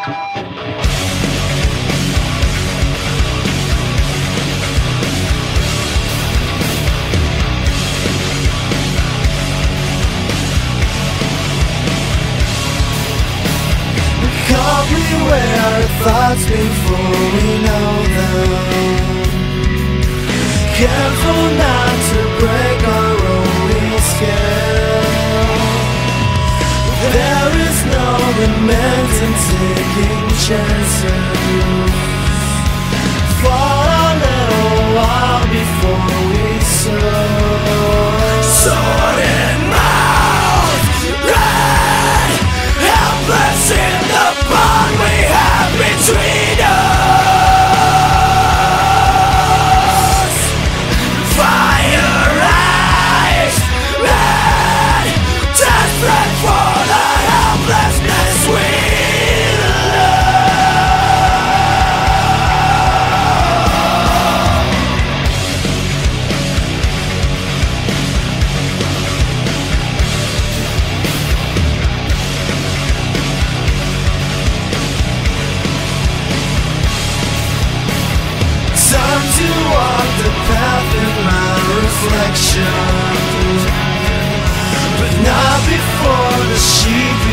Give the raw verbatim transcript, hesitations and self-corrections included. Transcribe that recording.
Beware our thoughts before we know them. Careful not to break our own scale. There is no lament in taking chances. For a little while before we soar. Sword in mouth, red, helpless in the bond we have between us. Fire eyes, red, desperate for the helplessness we to walk the path in my reflection, but not before the sheep